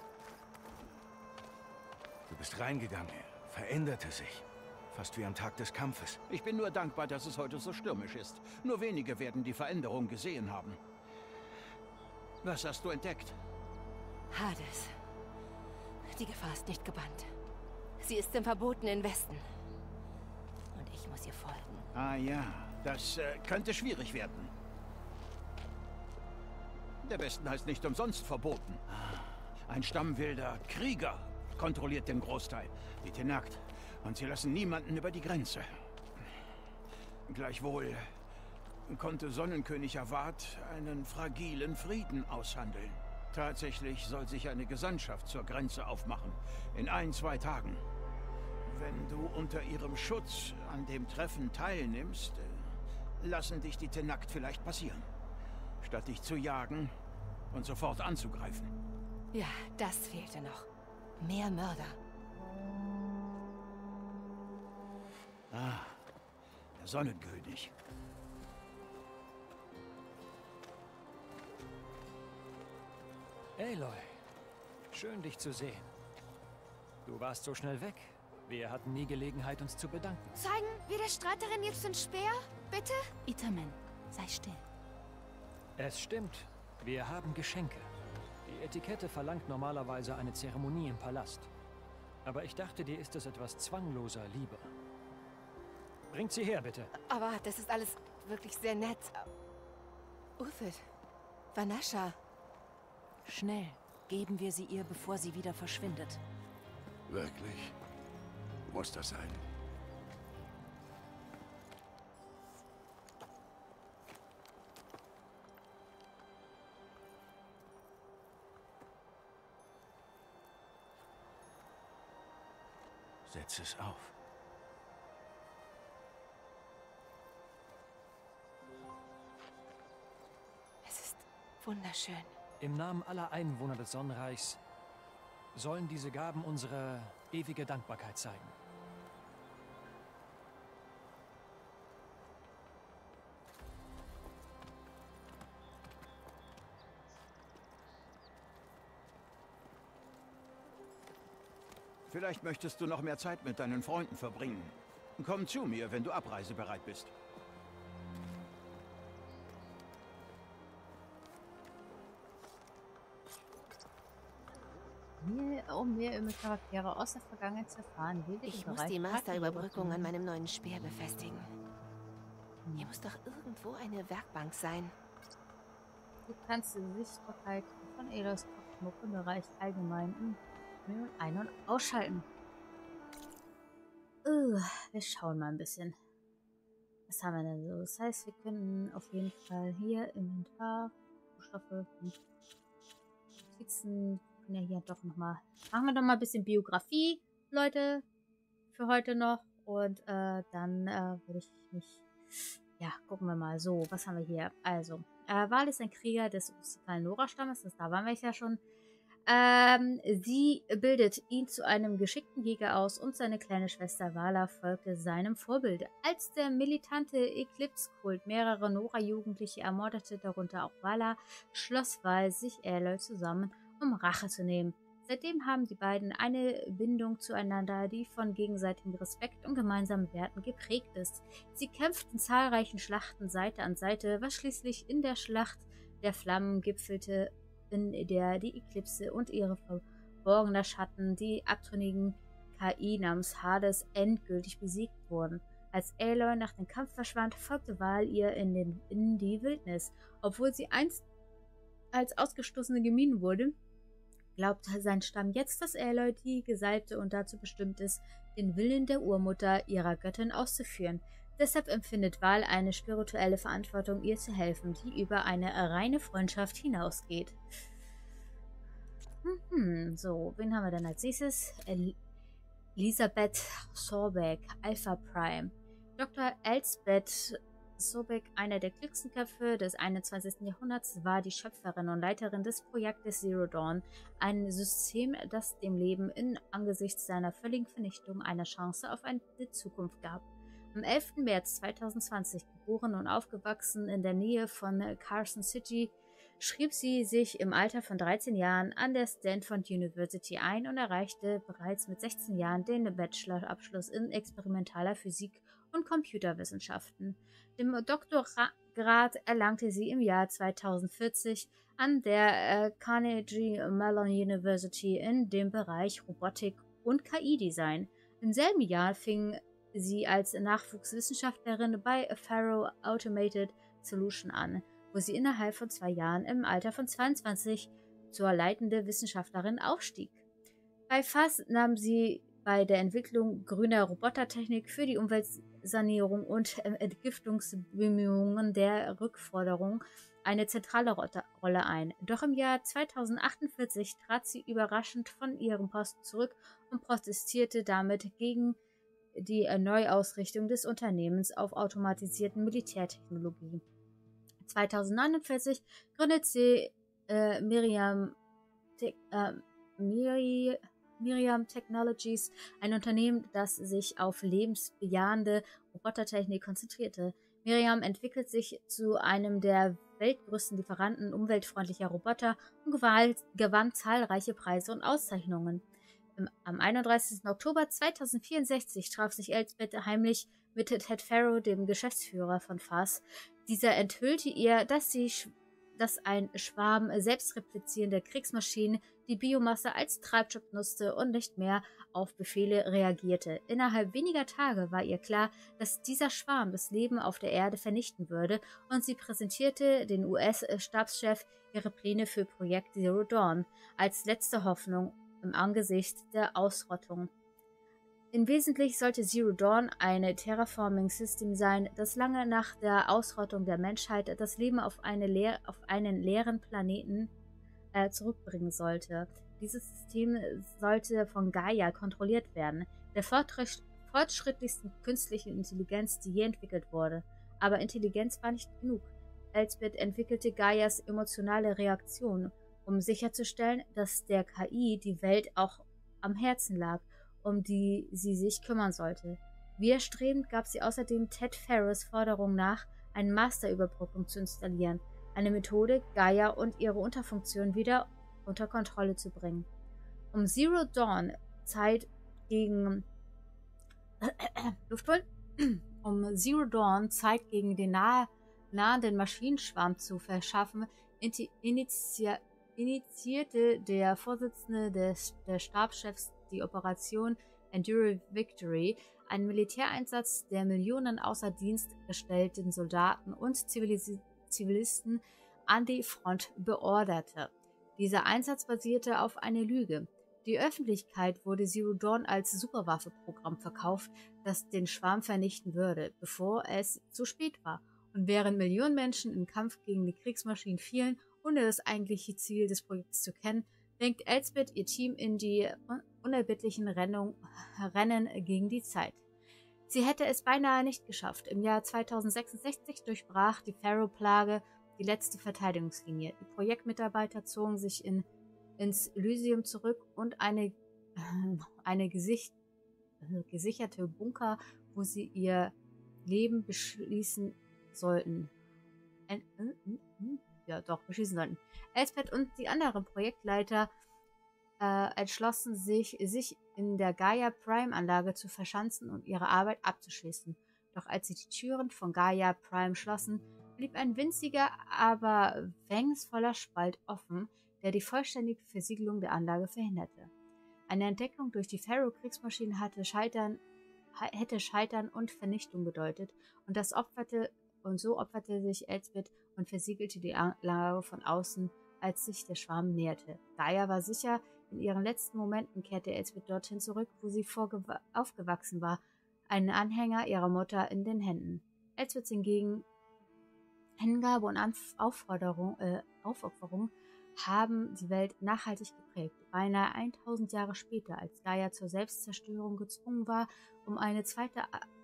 Du bist reingegangen. Veränderte sich. Fast wie am Tag des Kampfes. Ich bin nur dankbar, dass es heute so stürmisch ist. Nur wenige werden die Veränderung gesehen haben. Was hast du entdeckt? Hades. Die Gefahr ist nicht gebannt. Sie ist im verbotenen Westen. Und ich muss ihr folgen. Ah ja, das äh, könnte schwierig werden. Der Westen heißt nicht umsonst verboten. Ein Stamm wilder Krieger kontrolliert den Großteil. Die Tenakt. Und sie lassen niemanden über die Grenze. Gleichwohl konnte Sonnenkönig Avad einen fragilen Frieden aushandeln. Tatsächlich soll sich eine Gesandtschaft zur Grenze aufmachen. In ein, zwei Tagen. Wenn du unter ihrem Schutz an dem Treffen teilnimmst, lassen dich die Tenakt vielleicht passieren. Statt dich zu jagen und sofort anzugreifen. Ja, das fehlte noch. Mehr Mörder. Ah, der Sonnenkönig. Aloy, schön dich zu sehen. Du warst so schnell weg. Wir hatten nie Gelegenheit, uns zu bedanken. Zeigen wir der Streiterin jetzt den Speer, bitte? Itamen, sei still. Es stimmt, wir haben Geschenke. Die Etikette verlangt normalerweise eine Zeremonie im Palast. Aber ich dachte, dir ist es etwas zwangloser lieber. Bringt sie her, bitte. Aber das ist alles wirklich sehr nett. Uthid, Vanasha. Schnell, geben wir sie ihr, bevor sie wieder verschwindet. Wirklich? Muss das sein? Setz es auf. Es ist wunderschön. Im Namen aller Einwohner des Sonnenreichs sollen diese Gaben unsere ewige Dankbarkeit zeigen. Vielleicht möchtest du noch mehr Zeit mit deinen Freunden verbringen. Komm zu mir, wenn du abreisebereit bist. Um mehr über Charaktere aus der Vergangenheit zu erfahren, will ich muss die Masterüberbrückung an meinem neuen Speer befestigen. Hier muss doch irgendwo eine Werkbank sein. Du kannst die Sichtbarkeit von Aloys Kopfschmuck im Bereich allgemein im Menü ein- und ausschalten. Uh, wir schauen mal ein bisschen. Was haben wir denn so? Das heißt, wir können auf jeden Fall hier Inventar, Rohstoffe, Notizen. Wir können ja hier doch nochmal. Machen wir doch mal ein bisschen Biografie, Leute, für heute noch. Und äh, dann äh, würde ich mich. Ja, gucken wir mal. So, was haben wir hier? Also, äh, Val ist ein Krieger des rustikalen Nora-Stammes. Da waren wir ja schon. Ähm, sie bildet ihn zu einem geschickten Jäger aus und seine kleine Schwester Vala folgte seinem Vorbild. Als der militante Eclipse-Kult mehrere Nora-Jugendliche ermordete, darunter auch Vala, schloss Val sich Aloy zusammen, um Rache zu nehmen. Seitdem haben die beiden eine Bindung zueinander, die von gegenseitigem Respekt und gemeinsamen Werten geprägt ist. Sie kämpften zahlreichen Schlachten Seite an Seite, was schließlich in der Schlacht der Flammen gipfelte, in der die Eklipse und ihre verborgener Schatten, die abtrünnigen K I namens Hades, endgültig besiegt wurden. Als Aloy nach dem Kampf verschwand, folgte Val ihr in, den, in die Wildnis. Obwohl sie einst als Ausgestoßene gemieden wurde, glaubte sein Stamm jetzt, dass Aloy die Gesalbte und dazu bestimmt ist, den Willen der Urmutter, ihrer Göttin, auszuführen. Deshalb empfindet Val eine spirituelle Verantwortung, ihr zu helfen, die über eine reine Freundschaft hinausgeht. Hm, so, wen haben wir denn als nächstes? El Elisabeth Sobeck, Alpha Prime. Doktor Elsbeth Sobeck, einer der klügsten Köpfe des einundzwanzigsten Jahrhunderts, war die Schöpferin und Leiterin des Projektes Zero Dawn, ein System, das dem Leben in angesichts seiner völligen Vernichtung eine Chance auf eine Zukunft gab. Am elften März zweitausendzwanzig, geboren und aufgewachsen in der Nähe von Carson City, schrieb sie sich im Alter von dreizehn Jahren an der Stanford University ein und erreichte bereits mit sechzehn Jahren den Bachelorabschluss in experimentaler Physik und Computerwissenschaften. Den Doktorgrad erlangte sie im Jahr zweitausendvierzig an der äh, Carnegie Mellon University in dem Bereich Robotik und K I-Design. Im selben Jahr fing sie als Nachwuchswissenschaftlerin bei Faro Automated Solution an, wo sie innerhalb von zwei Jahren im Alter von zweiundzwanzig zur leitenden Wissenschaftlerin aufstieg. Bei F A S nahm sie bei der Entwicklung grüner Robotertechnik für die Umweltsanierung und Entgiftungsbemühungen der Rückforderung eine zentrale Rolle ein. Doch im Jahr zweitausendachtundvierzig trat sie überraschend von ihrem Posten zurück und protestierte damit gegen die Neuausrichtung des Unternehmens auf automatisierten Militärtechnologie. zweitausendneunundvierzig gründet sie äh, Miriam, Te äh, Miri Miriam Technologies, ein Unternehmen, das sich auf lebensbejahende Robotertechnik konzentrierte. Miriam entwickelt sich zu einem der weltgrößten Lieferanten umweltfreundlicher Roboter und gewann zahlreiche Preise und Auszeichnungen. Am einunddreißigsten Oktober zweitausendvierundsechzig traf sich Elsbeth heimlich mit Ted Faro, dem Geschäftsführer von F A S. Dieser enthüllte ihr, dass, sie, dass ein Schwarm selbstreplizierender Kriegsmaschinen die Biomasse als Treibstoff nutzte und nicht mehr auf Befehle reagierte. Innerhalb weniger Tage war ihr klar, dass dieser Schwarm das Leben auf der Erde vernichten würde, und sie präsentierte den U S-Stabschef ihre Pläne für Projekt Zero Dawn als letzte Hoffnung im Angesicht der Ausrottung. Im Wesentlichen sollte Zero Dawn ein Terraforming-System sein, das lange nach der Ausrottung der Menschheit das Leben auf, eine leer, auf einen leeren Planeten äh, zurückbringen sollte. Dieses System sollte von Gaia kontrolliert werden, der fortschrittlichsten künstlichen Intelligenz, die je entwickelt wurde. Aber Intelligenz war nicht genug. Elsbeth entwickelte Gaias emotionale Reaktion, um sicherzustellen, dass der K I die Welt auch am Herzen lag, um die sie sich kümmern sollte. Widerstrebend gab sie außerdem Ted Faros Forderung nach, eine Masterüberbrückung zu installieren, eine Methode, Gaia und ihre Unterfunktion wieder unter Kontrolle zu bringen. Um Zero Dawn Zeit gegen äh, äh, Luft holen? Um Zero Dawn Zeit gegen den nahe, nahenden Maschinenschwarm zu verschaffen, initiierte initiierte der Vorsitzende des der Stabschefs die Operation Enduring Victory, ein Militäreinsatz, der Millionen außer Dienst gestellten Soldaten und Zivilis Zivilisten an die Front beorderte. Dieser Einsatz basierte auf einer Lüge. Die Öffentlichkeit wurde Zero Dawn als Superwaffe-Programm verkauft, das den Schwarm vernichten würde, bevor es zu spät war. Und während Millionen Menschen im Kampf gegen die Kriegsmaschinen fielen, ohne das eigentliche Ziel des Projekts zu kennen, lenkt Elsbeth ihr Team in die unerbittlichen Rennung, Rennen gegen die Zeit. Sie hätte es beinahe nicht geschafft. Im Jahr zweitausendsechsundsechzig durchbrach die Pharaoh-Plage die letzte Verteidigungslinie. Die Projektmitarbeiter zogen sich in, ins Elysium zurück und eine, eine Gesicht, gesicherte Bunker, wo sie ihr Leben beschließen sollten. Äh, äh, äh, ja, doch, beschließen sollten. Elsbeth und die anderen Projektleiter äh, entschlossen sich, sich in der Gaia Prime-Anlage zu verschanzen und ihre Arbeit abzuschließen. Doch als sie die Türen von Gaia Prime schlossen, blieb ein winziger, aber verhängnisvoller Spalt offen, der die vollständige Versiegelung der Anlage verhinderte. Eine Entdeckung durch die Pharaoh-Kriegsmaschinen hatte Scheitern, hätte Scheitern und Vernichtung bedeutet, und das opferte und so opferte sich Elsbeth und versiegelte die Anlage von außen, als sich der Schwarm näherte. Gaia war sicher, in ihren letzten Momenten kehrte Elsbeth dorthin zurück, wo sie aufgewachsen war, einen Anhänger ihrer Mutter in den Händen. Elsbeth hingegen Hingabe und Aufforderung, äh, Aufopferung haben die Welt nachhaltig geprägt. Beinahe tausend Jahre später, als Gaia zur Selbstzerstörung gezwungen war, um eine zweite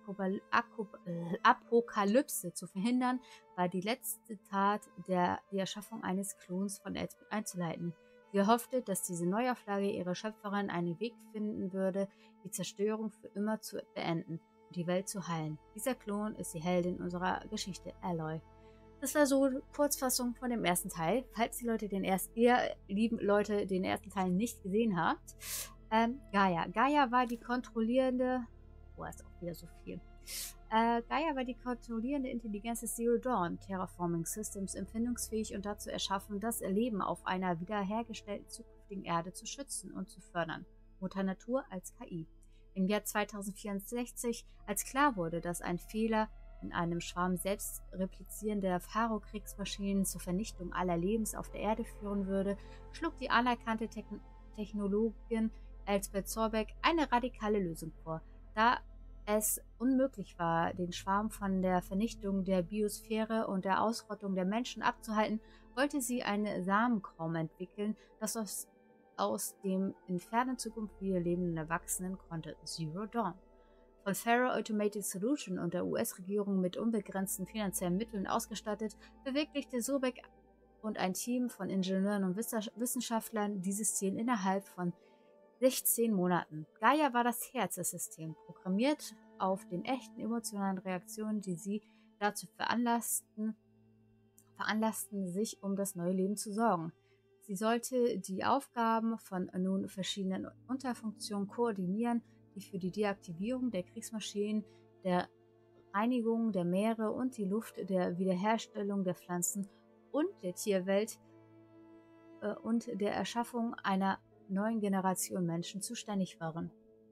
Apokalypse zu verhindern, war die letzte Tat der die Erschaffung eines Klons von Elsbeth einzuleiten. Sie hoffte, dass diese Neuauflage ihrer Schöpferin einen Weg finden würde, die Zerstörung für immer zu beenden und die Welt zu heilen. Dieser Klon ist die Heldin unserer Geschichte, Aloy. Das war so eine Kurzfassung von dem ersten Teil. Falls die Leute den ersten, ihr lieben Leute den ersten Teil nicht gesehen habt. Ähm, Gaia. Gaia war die kontrollierende, oh, ist auch wieder so viel. Äh, Gaia war die kontrollierende Intelligenz des Zero Dawn Terraforming Systems, empfindungsfähig und dazu erschaffen, das Leben auf einer wiederhergestellten zukünftigen Erde zu schützen und zu fördern. Mutter Natur als K I. Im Jahr zweitausendvierundsechzig, als klar wurde, dass ein Fehler in einem Schwarm selbst replizierender Pharaoh-Kriegsmaschinen zur Vernichtung aller Lebens auf der Erde führen würde, schlug die anerkannte Techn Technologin Elsbeth Sorbeck eine radikale Lösung vor. Da es unmöglich war, den Schwarm von der Vernichtung der Biosphäre und der Ausrottung der Menschen abzuhalten, wollte sie ein Samenkorn entwickeln, das aus, aus dem in ferner Zukunft wieder lebenden Erwachsenen konnte, Zero Dawn. Von Pharaoh Automated Solution und der U S-Regierung mit unbegrenzten finanziellen Mitteln ausgestattet, bewirklichte Sorbeck und ein Team von Ingenieuren und Wissenschaftlern dieses Ziel innerhalb von sechzehn Monaten. Gaia war das Herz des Systems, programmiert auf den echten emotionalen Reaktionen, die sie dazu veranlassten, veranlassten, sich um das neue Leben zu sorgen. Sie sollte die Aufgaben von nun verschiedenen Unterfunktionen koordinieren, die für die Deaktivierung der Kriegsmaschinen, der Reinigung der Meere und die Luft, der Wiederherstellung der Pflanzen und der Tierwelt äh, und der Erschaffung einer neuen Generation Menschen zuständig waren.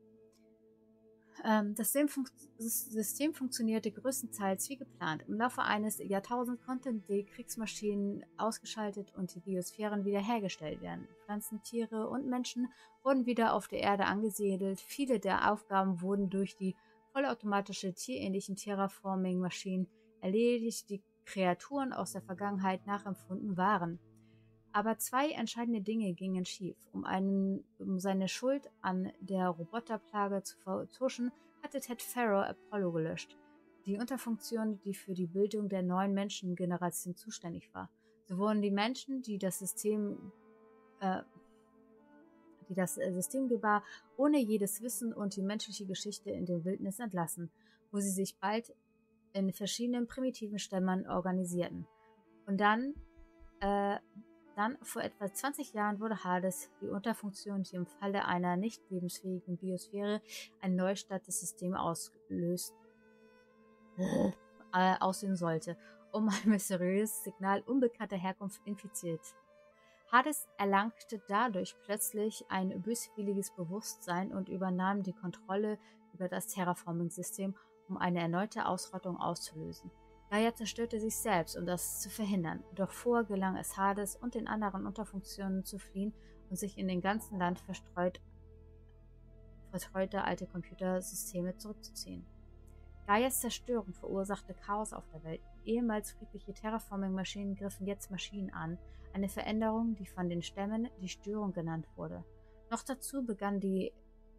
Ähm, das, System das System funktionierte größtenteils wie geplant. Im Laufe eines Jahrtausends konnten die Kriegsmaschinen ausgeschaltet und die Biosphären wiederhergestellt werden. Pflanzen, Tiere und Menschen wurden wieder auf der Erde angesiedelt. Viele der Aufgaben wurden durch die vollautomatische tierähnlichen Terraforming-Maschinen erledigt, die Kreaturen aus der Vergangenheit nachempfunden waren. Aber zwei entscheidende Dinge gingen schief. Um, einen, um seine Schuld an der Roboterplage zu vertuschen, hatte Ted Pharaoh Apollo gelöscht, die Unterfunktion, die für die Bildung der neuen Menschengeneration zuständig war. So wurden die Menschen, die das System, äh, die das System gebar, ohne jedes Wissen und die menschliche Geschichte in den Wildnis entlassen, wo sie sich bald in verschiedenen primitiven Stämmen organisierten. Und dann, äh, Dann, vor etwa zwanzig Jahren, wurde Hades, die Unterfunktion, die im Falle einer nicht lebensfähigen Biosphäre ein Neustart des Systems auslöst, äh, aussehen sollte, um ein mysteriöses Signal unbekannter Herkunft infiziert. Hades erlangte dadurch plötzlich ein böswilliges Bewusstsein und übernahm die Kontrolle über das Terraforming-System, um eine erneute Ausrottung auszulösen. Gaia zerstörte sich selbst, um das zu verhindern, doch vorher gelang es Hades und den anderen Unterfunktionen zu fliehen und sich in den ganzen Land verstreut, verstreute alte Computersysteme zurückzuziehen. Gaias Zerstörung verursachte Chaos auf der Welt. Ehemals friedliche Terraforming-Maschinen griffen jetzt Maschinen an, eine Veränderung, die von den Stämmen die Störung genannt wurde. Noch dazu begann die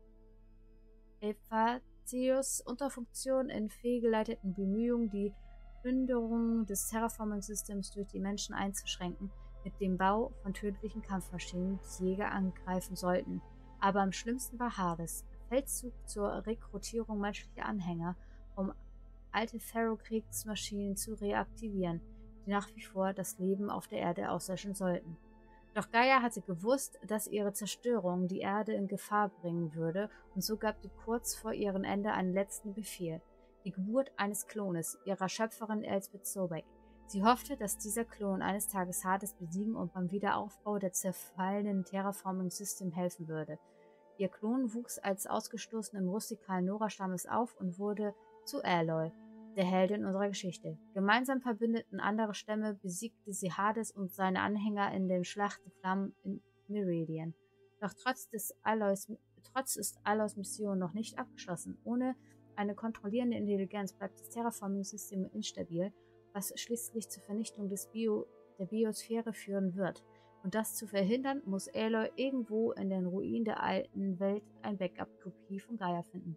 Hephaestus-Unterfunktion in fehlgeleiteten Bemühungen, die Plünderung des Terraforming-Systems durch die Menschen einzuschränken, mit dem Bau von tödlichen Kampfmaschinen, die Jäger angreifen sollten. Aber am schlimmsten war Hades, Feldzug zur Rekrutierung menschlicher Anhänger, um alte Pharaoh-Kriegsmaschinen zu reaktivieren, die nach wie vor das Leben auf der Erde auslöschen sollten. Doch Gaia hatte gewusst, dass ihre Zerstörung die Erde in Gefahr bringen würde, und so gab sie kurz vor ihrem Ende einen letzten Befehl: die Geburt eines Klones, ihrer Schöpferin Elsbeth Sobek. Sie hoffte, dass dieser Klon eines Tages Hades besiegen und beim Wiederaufbau der zerfallenen Terraforming-System helfen würde. Ihr Klon wuchs als ausgestoßen im rustikalen Nora-Stammes auf und wurde zu Aloy, der Heldin unserer Geschichte. Gemeinsam verbündeten andere Stämme, besiegte sie Hades und seine Anhänger in den Schlacht der Flammen in Meridian. Doch trotz, des Aloys, trotz ist Aloys Mission noch nicht abgeschlossen. Ohne eine kontrollierende Intelligenz bleibt das Terraforming-System instabil, was schließlich zur Vernichtung des Bio, der Biosphäre führen wird. Und das zu verhindern, muss Aloy irgendwo in den Ruinen der alten Welt ein Backup-Kopie von Gaia finden.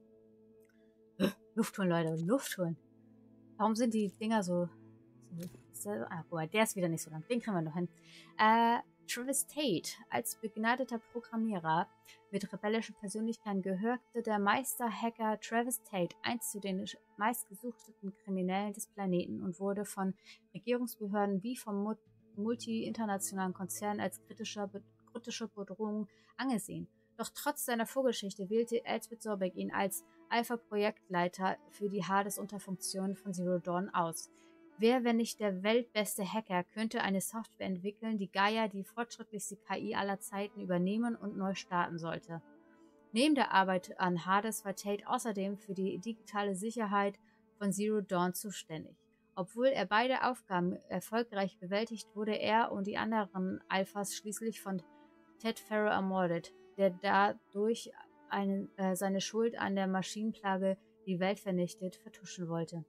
Luft holen, Leute, Luft holen. Warum sind die Dinger so... so ah, boah, der ist wieder nicht so lang. Den kriegen wir noch hin. Äh, Travis Tate. Als begnadeter Programmierer mit rebellischen Persönlichkeiten gehörte der Meister-Hacker Travis Tate einst zu den meistgesuchten Kriminellen des Planeten und wurde von Regierungsbehörden wie vom multi-internationalen Konzernen als kritischer, kritische Bedrohung angesehen. Doch trotz seiner Vorgeschichte wählte Elsbeth Sobek ihn als Alpha-Projektleiter für die Hades-Unterfunktion von Zero Dawn aus. Wer, wenn nicht der weltbeste Hacker, könnte eine Software entwickeln, die Gaia, die fortschrittlichste K I aller Zeiten, übernehmen und neu starten sollte? Neben der Arbeit an Hades war Tate außerdem für die digitale Sicherheit von Zero Dawn zuständig. Obwohl er beide Aufgaben erfolgreich bewältigt, wurde er und die anderen Alphas schließlich von Ted Farrow ermordet, der dadurch einen, äh, seine Schuld an der Maschinenplage, die Welt vernichtet, vertuschen wollte.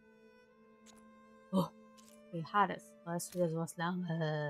Oh, okay, Hades. War es wieder sowas Langes?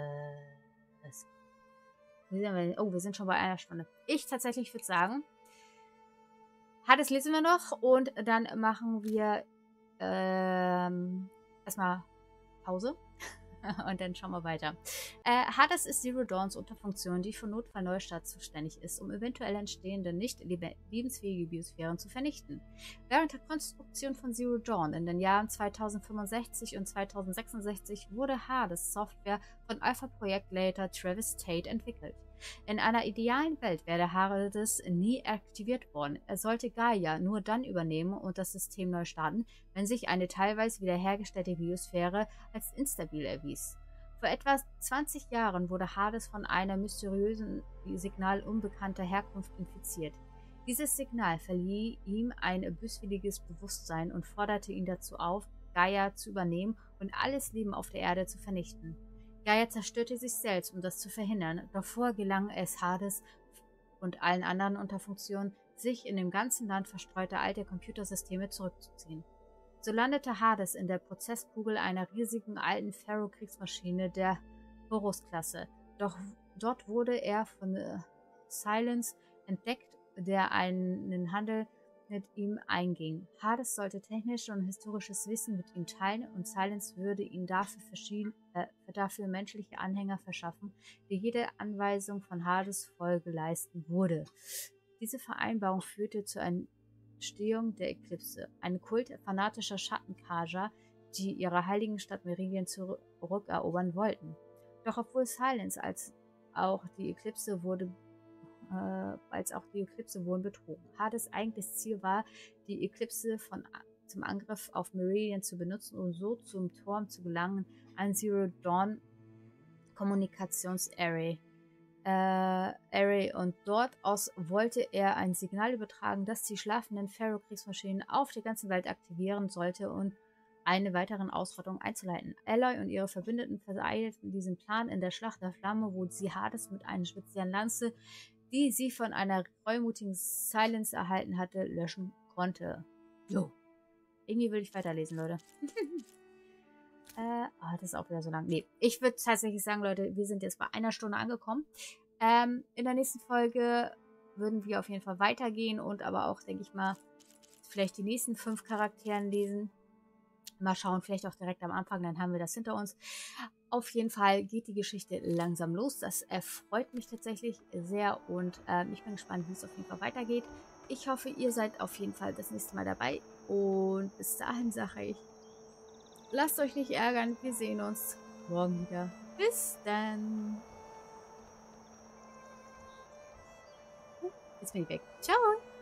Oh, wir sind schon bei einer Stunde. Ich tatsächlich würde sagen, Hades lesen wir noch und dann machen wir ähm, erstmal Pause. Und dann schauen wir weiter. Äh, Hades ist Zero Dawns Unterfunktion, die für Notfallneustart zuständig ist, um eventuell entstehende, nicht lebensfähige Biosphären zu vernichten. Während der Konstruktion von Zero Dawn in den Jahren zweitausendfünfundsechzig und zweitausendsechsundsechzig wurde Hades Software von Alpha-Projektleiter Travis Tate entwickelt. In einer idealen Welt wäre Hades nie aktiviert worden. Er sollte Gaia nur dann übernehmen und das System neu starten, wenn sich eine teilweise wiederhergestellte Biosphäre als instabil erwies. Vor etwa zwanzig Jahren wurde Hades von einem mysteriösen Signal unbekannter Herkunft infiziert. Dieses Signal verlieh ihm ein böswilliges Bewusstsein und forderte ihn dazu auf, Gaia zu übernehmen und alles Leben auf der Erde zu vernichten. Gaia zerstörte sich selbst, um das zu verhindern, doch vorher gelang es Hades und allen anderen Unterfunktionen, sich in dem ganzen Land verstreuter alter Computersysteme zurückzuziehen. So landete Hades in der Prozesskugel einer riesigen alten Pharaoh-Kriegsmaschine der Horus-Klasse, doch dort wurde er von äh, Silence entdeckt, der einen Handel mit ihm einging. Hades sollte technisches und historisches Wissen mit ihm teilen und Silence würde ihn dafür, äh, dafür menschliche Anhänger verschaffen, die jede Anweisung von Hades Folge leisten würde. Diese Vereinbarung führte zur Entstehung der Eklipse, ein Kult fanatischer Schattenkager, die ihre heiligen Stadt Meridian zurückerobern wollten. Doch obwohl Silence als auch die Eklipse wurde Äh, als auch die Eklipse wurden betrogen. Hades' eigentliches Ziel war, die Eklipse von, zum Angriff auf Meridian zu benutzen und so zum Turm zu gelangen, an Zero Dawn Kommunikations-Array. Äh, Array und dort aus wollte er ein Signal übertragen, das die schlafenden Pharaoh-Kriegsmaschinen auf der ganzen Welt aktivieren sollte und eine weitere Ausrottung einzuleiten. Aloy und ihre Verbündeten vereilten diesen Plan in der Schlacht der Flamme, wo sie Hades mit einer speziellen Lanze, die sie von einer reumutigen Silence erhalten hatte, löschen konnte. So. Irgendwie will ich weiterlesen, Leute. Äh, oh, das ist auch wieder so lang. Nee, ich würde tatsächlich sagen, Leute, wir sind jetzt bei einer Stunde angekommen. Ähm, in der nächsten Folge würden wir auf jeden Fall weitergehen und aber auch, denke ich mal, vielleicht die nächsten fünf Charakteren lesen. Mal schauen, vielleicht auch direkt am Anfang, dann haben wir das hinter uns. Auf jeden Fall geht die Geschichte langsam los. Das erfreut mich tatsächlich sehr und ähm, ich bin gespannt, wie es auf jeden Fall weitergeht. Ich hoffe, ihr seid auf jeden Fall das nächste Mal dabei und bis dahin sage ich, lasst euch nicht ärgern, wir sehen uns morgen wieder. Bis dann. Jetzt bin ich weg. Ciao.